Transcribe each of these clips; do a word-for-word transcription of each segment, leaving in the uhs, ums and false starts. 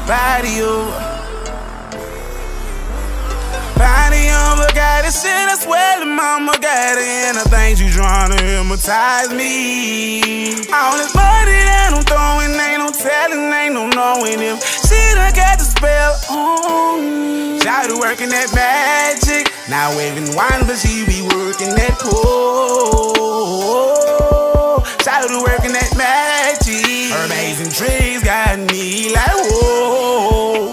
body over. Body over, got this shit, I swear to mama got it. And the things you tryna hypnotize me. All this money that I'm throwing, ain't no telling, ain't no knowing if she done got the spell on me. Shawty working that magic, now waving wine, but she be working that pole. Shawty working that magic, her amazing tricks got me like whoa,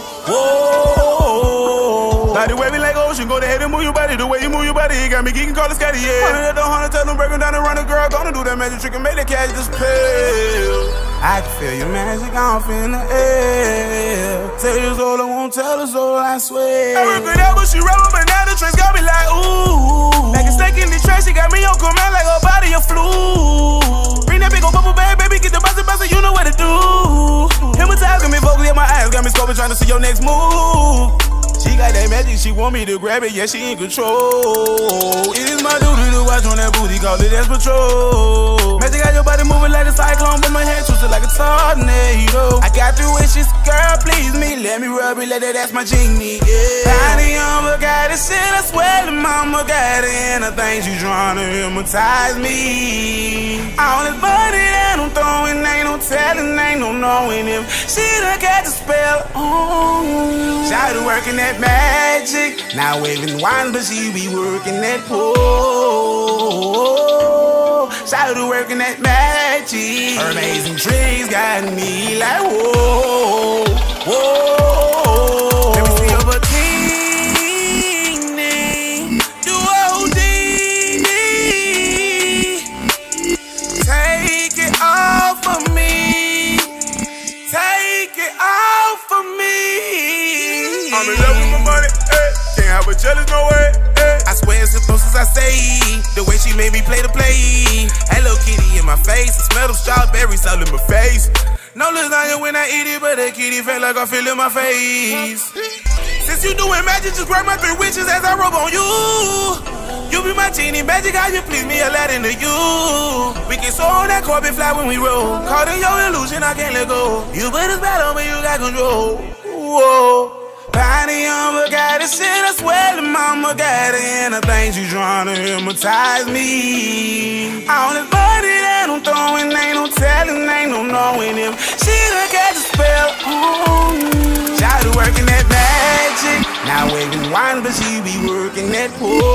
whoa. Body waving like ocean, go ahead and move your body. The way you move your body, got me geeking, call it scatty, yeah. Hundred at the hundred, tell them breaking down and run a girl, gonna do that magic trick and make that catch this pill. I can feel your magic off in the air. Tell you all I won't tell us all, I swear. I work it out, but she rubber, but now the tricks got me like ooh. Like a snake in the trash, she got me on command like her body a flu. Bring that big ol' bubble bag, baby, get the buzzer, buzzer, you know what to do. Hypnotize, got me vocal in my eyes, got me scoping, trying to see your next move. She got that magic, she want me to grab it, yeah, she in control. It is my duty to watch on that booty, call it as patrol. Magic got your body moving like a cyclone, but my head twisted like a tornado. I got three wishes, girl, please me, let me rub it, let that, that's my genie, yeah. Body on, but got this shit, I swear to mama got it. And the things you tryna hypnotize me. All this money that I'm throwing, ain't no telling, ain't no knowing if she done got the spell on me. Shawty working that magic, now waving wine, but she be working that pole. Shawty working that magic, her amazing tricks got me like whoa, whoa. Let me see your bikini, do Houdini. Take it off of me, take it off of me. I'm in love with my money, eh. Can't have a jealous, no way, eh. I swear it's hypnosis, I say. The way she made me play the play. Hello Kitty in my face, I smell them strawberries all in my face. No lasagna when I eat it, but that kitty felt like I feel in my face. Since you doing magic, just grab my three witches as I rub on you. You be my genie, magic, how you please me, Aladdin to you. We can soar on that carpet, fly when we roll. Caught in your illusion, I can't let go. You put this battle, but you got control. Whoa. Body on, but got this shit, I swear to mama got it. And the things you tryna hypnotize me. All this money that I'm throwing, ain't no telling, ain't no knowing if she done got the spell on me. Shawty working that magic, now waving wine, but she be working that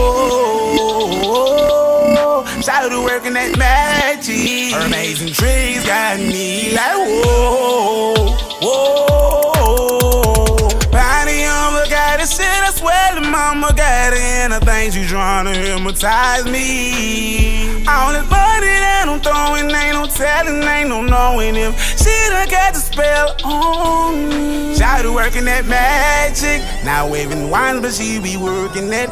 pole. Shawty working that magic, her amazing tricks got me like whoa, whoa. Shit, I swear to mama got it. And the things you tryna hypnotize me. All this money that I'm throwing, ain't no telling, ain't no knowing if she done got the spell on me. Shawty working that magic, now waving wine, but she be working that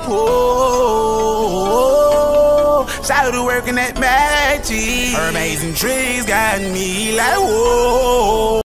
pole. Shawty working that magic, her amazing tricks got me like whoa.